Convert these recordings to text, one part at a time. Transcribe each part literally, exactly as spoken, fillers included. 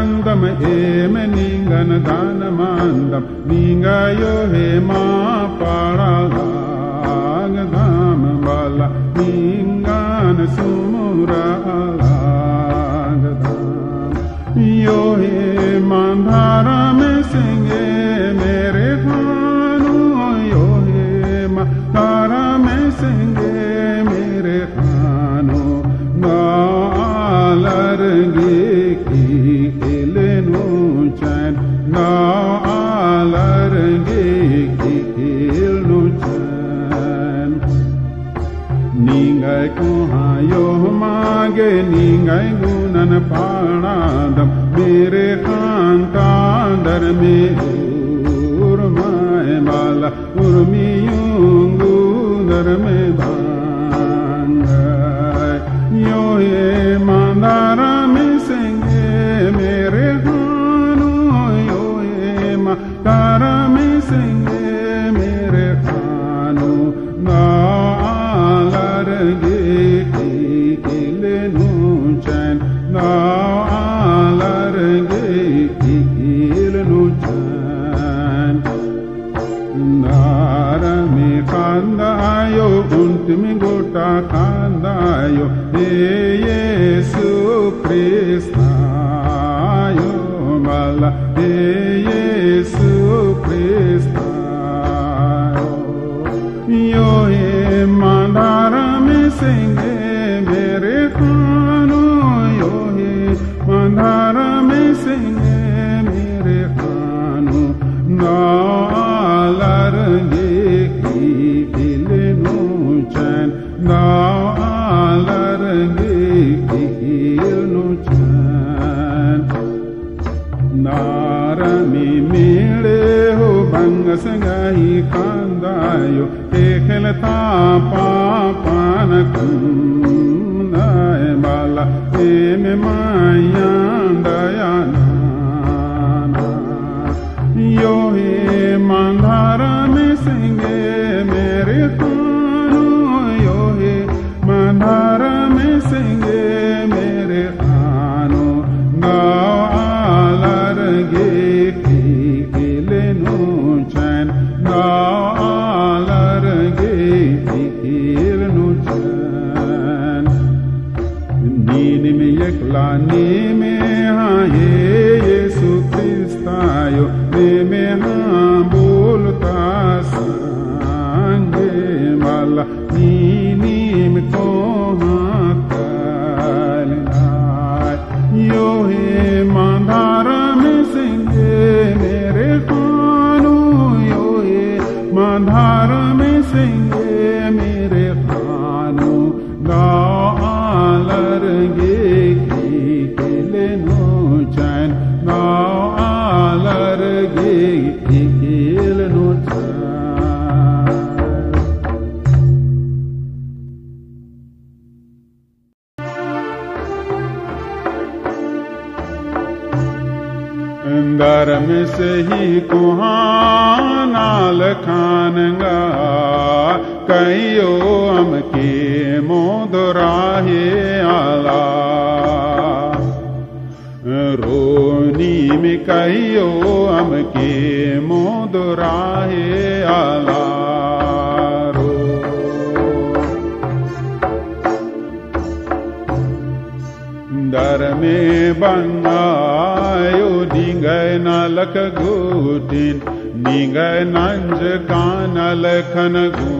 mandam eme ningan dana mandam ninga yo he ma paralag dham bala ningan sumura alag dham yo he mandhara me singe mere khanu yo he mandhara me singe mere khanu na alarge ki ilnu chan na alarge ki ilnu chan ningai ko ha yo mage ningai gunan panadam mere khanta dar me urmai bala urmiyungu dar me bangai yo he mandara me singe mere khanu yo he mandara me singe mere khanu na alarge ki ilnu chan na alarge ki ilnu chan nara me khandayo untimi gota khandayo he Yesu Krista yo mala he Yesu Krista yo he mandara me singe mere khanu yo he mandara me singe mere khanu na alarge ki ilnu chan na alarge ki ilnu chan nara mi mile ho bang sangai kandayo he khelta papan kum nae bala he me maya dayana yo he mandhara me singe mere khanu yo he mandhara me singe mere khanu na alarge ki ilnu chan na alarge ki ilnu chan नीन में एकला ने में हाँ ये यीशु Crysta यो ने में हाँ बोलता संगे माला नीनी में को हाँ कलना यो हे mandhara में सिंगे मेरे खानु यो हे mandhara में सिंगे मेरे खानु ना alarge ki ilnu chan na alarge ki ilnu chan अंदर में से ही कुहानाल खानगा कईयो हम के मोदराहे आला रोनी में कईयो हम के मोदराहे आला रो दर में बंगायो निगय नलक घूटिन निगय नंज कानल खन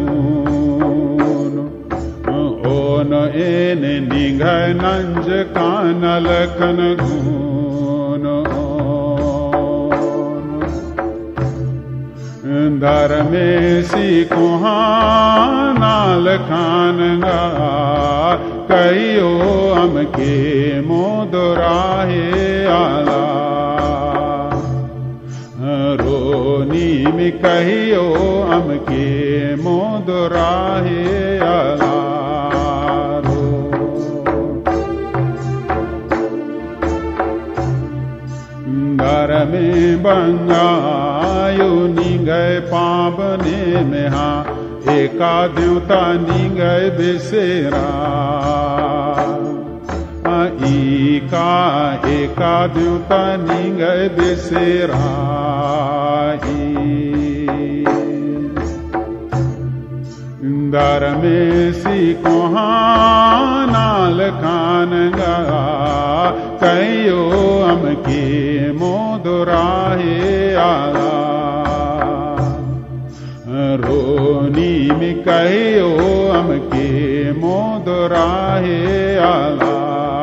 गुन ओन एन निगय नंज कानल खन गुन दर में सी कुहानाल खानगा कईयो हम के मोदराहे आला रोनी में कहियो हम के मोदराहे आला रो दर में बंगायो निगय पावने में हाँ एका देवता निगय बेसेरा ई ka eka dyuta ningai beserai Dharmesi kohanal khananga kayo amke modurahe ala Roni mi kayo amke modurahe ala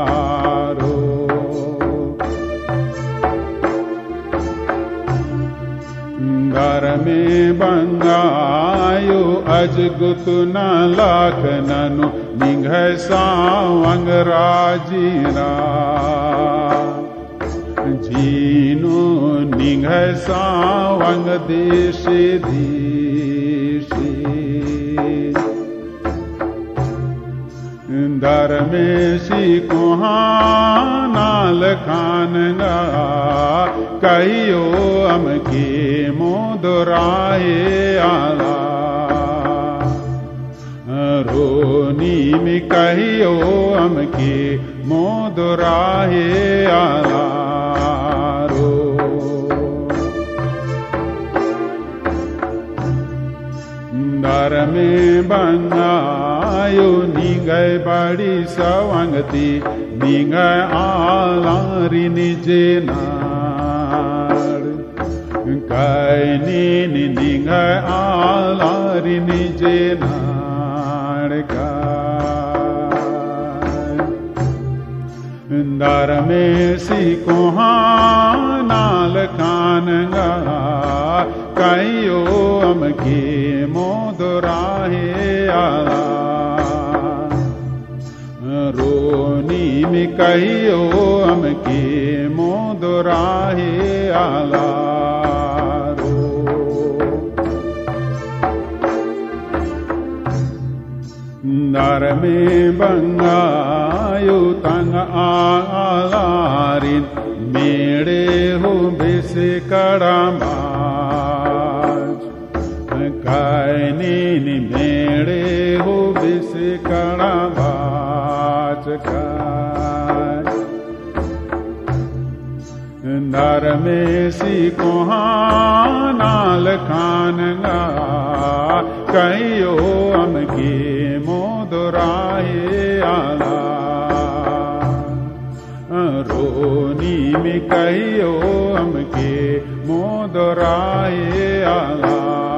Dharme bangayo ajgutuna lakhnanu ninghai sawang rajira Jino ninghai sawang deshe deshe Dharme si kohanal khananga kayo amke modurahe ala Roni mi kayo amke modurahe ala Dharme bangayo ningai badi sawangati ningai alari nijenar kai ni ningai alari nijenar kai Dharme si kohanal khananga kayo amke modurahe ala Roni mi kayo amke modurahe ala Dharme bangayo tanga alarin mere ho bese kadama Kaini ni mere ho bise karabach kai Dharme si kohanal khananga kayo amke modurahe ala Roni mi kayo amke modurahe ala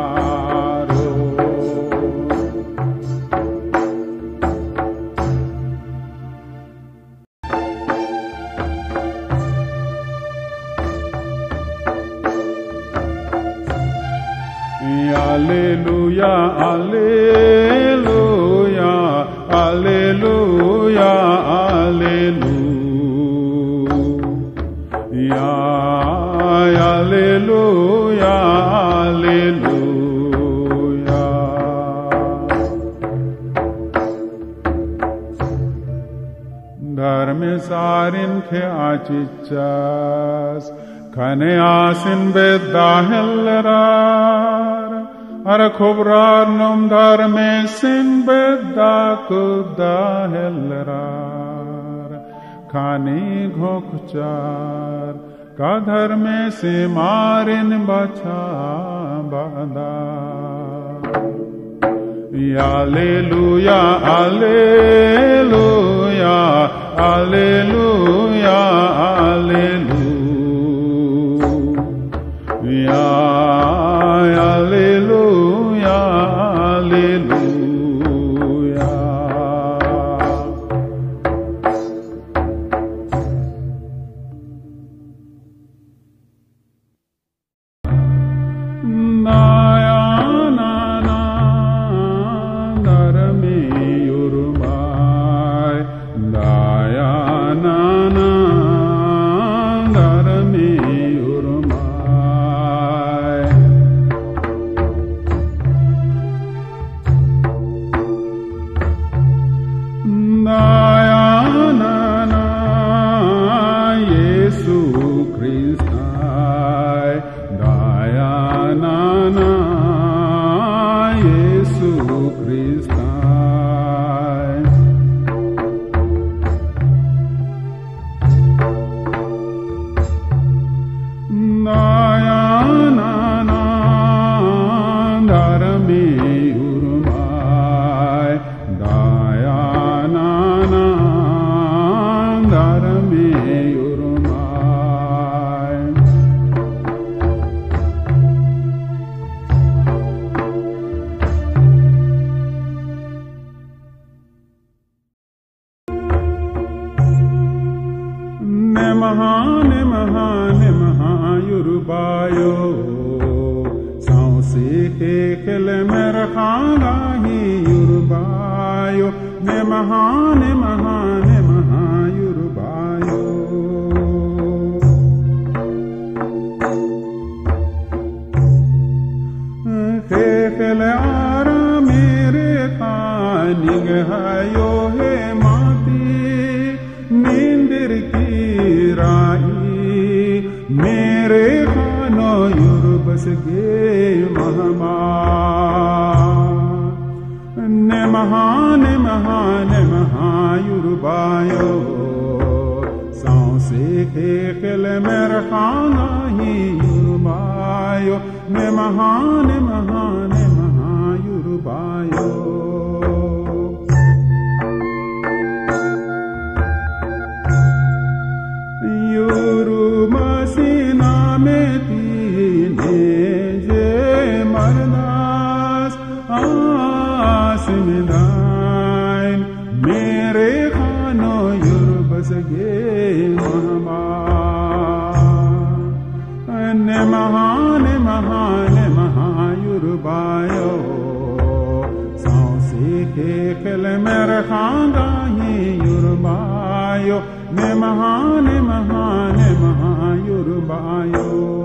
Alleluia, alleluia, alleluia, alleluia, alleluia, alleluia. Dharme sarin ke achichas, khane asin bedda hellerar. Ar khobrar nom dharme sin bedda kudda hellerar. Khani ghokchar ka dharme se marin bacha bada. Alleluia, alleluia, alleluia, alleluia, alleluia, alleluia. मेरे खानो युरबस गे महमा ने महान महान महायुरबायो सांसे के खिल मेरे खाना ही युरबायो ने महान महान महायुरबायो युरुमसीना में तीने जे मरदास आसमिदाइन मेरे खानो युरबस गे महमा ने महान महान महायुरबायो सांसे के खिल मेरे खांगा ही युरबायो ने महान महान महायुरबायो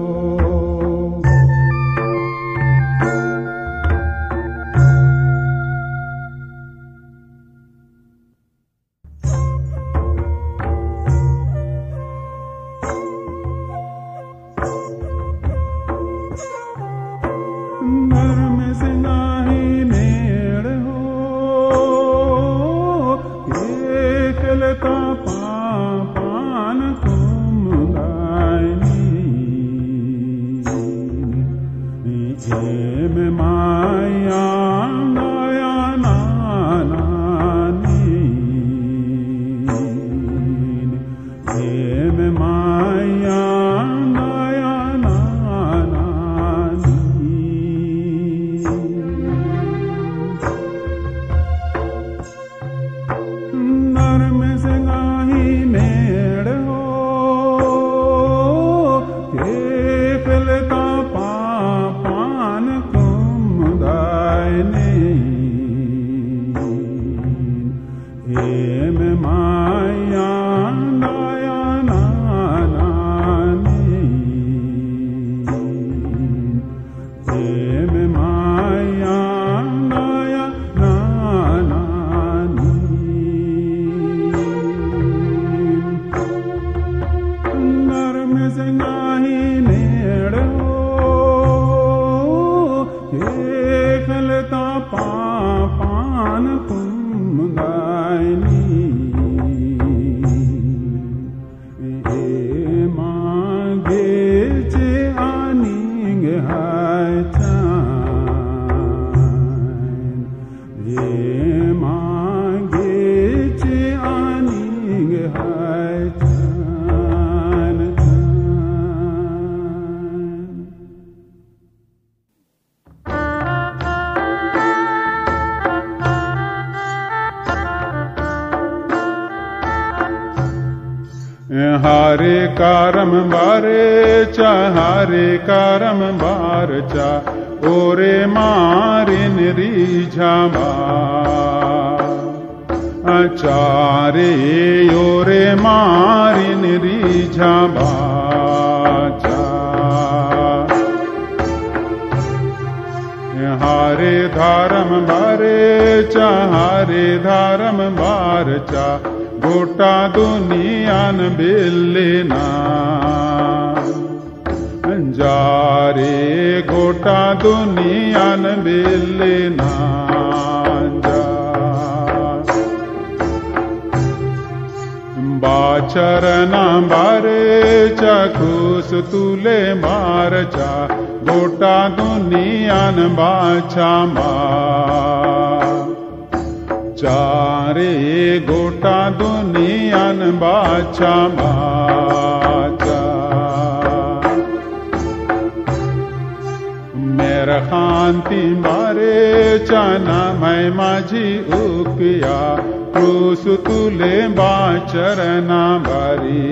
नरम सिंगाही मेड़ हो ये खिलता पान कुमदायनी में माया दया नानी में माया दया नरम सिंगाही मेड़ हो के खिलता पान कुमदायनी हेम माया दया नानी हेम माया दया सिंगाही मेड़ हो ये खिलता पान कुमदायनी ए मांगे चे आनींग हाय चान ए मांगे चे आनींग हाय चान हारे कारम बारे चा हारे कारम बार चा ओरे मारिन रीझा आचारे ओरे मारिन रीझा बाचा हारे धारम बारे चा हारे धारम बार चा गोटा दुनियान बिल्लेना जारे गोटा दुनियान बिल्लेना जा बाचरना बारे चखुस तुले मार चा गोटा दुनियान बाचा मा चारे गोटा दुनियान बाचा बाचा मेरा खांती मारे चाना मैं माझी उकिया क्रूस तुले बाचरना बारी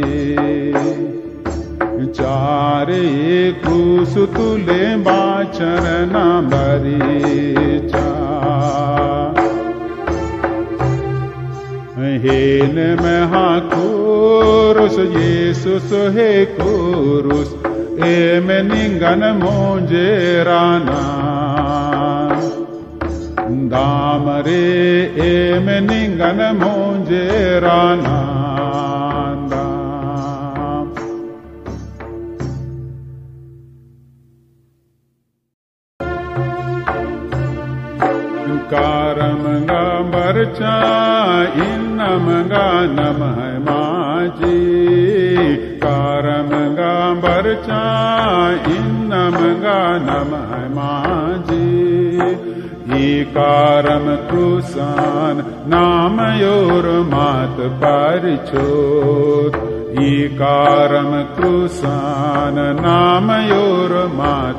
चारे क्रूस तुले बाचरना बारी चा हेन में हाकुरुस येसुस हे कुरुस ए में निंगन मोंजे राना दाम रे ए में निंगन मोंजे राना दाम Karamanga barcha innamanga namah maji. Karamanga barcha innamanga namah maji. Ikaram krusan namayor mat parichot. Ikaram krusan namayor mat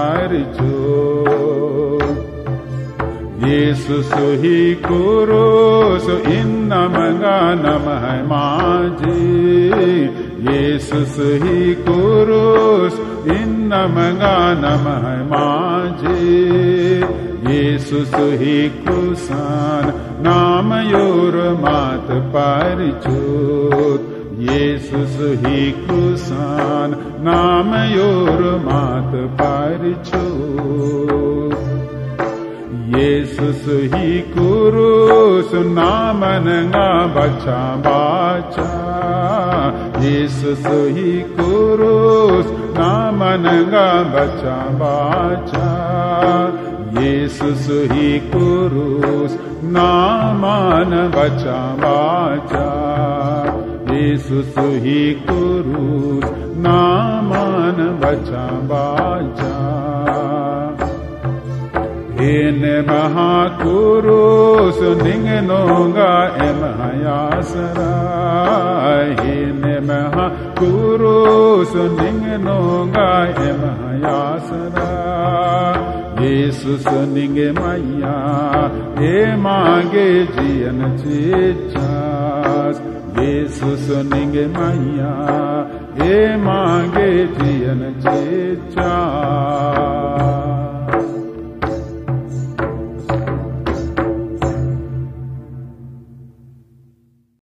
parichot. Jesus hi kuros innamanga namah maji. Jesus hi kuros innamanga namah maji. Jesus hi krusan namayor mat parichot. Jesus hi krusan namayor mat parichot. Jesus hi kurus namananga bacha bacha. Jesus hi kurus namananga bacha bacha. Jesus hi kurus naman bacha bacha. Jesus hi kurus naman bacha bacha. Ene mahakurus ningenonga emahayasara. Ene mahakurus ningenonga emahayasara. Jesus ninge maya emage jiyan chichas. Jesus ninge maya emage jiyan chichas.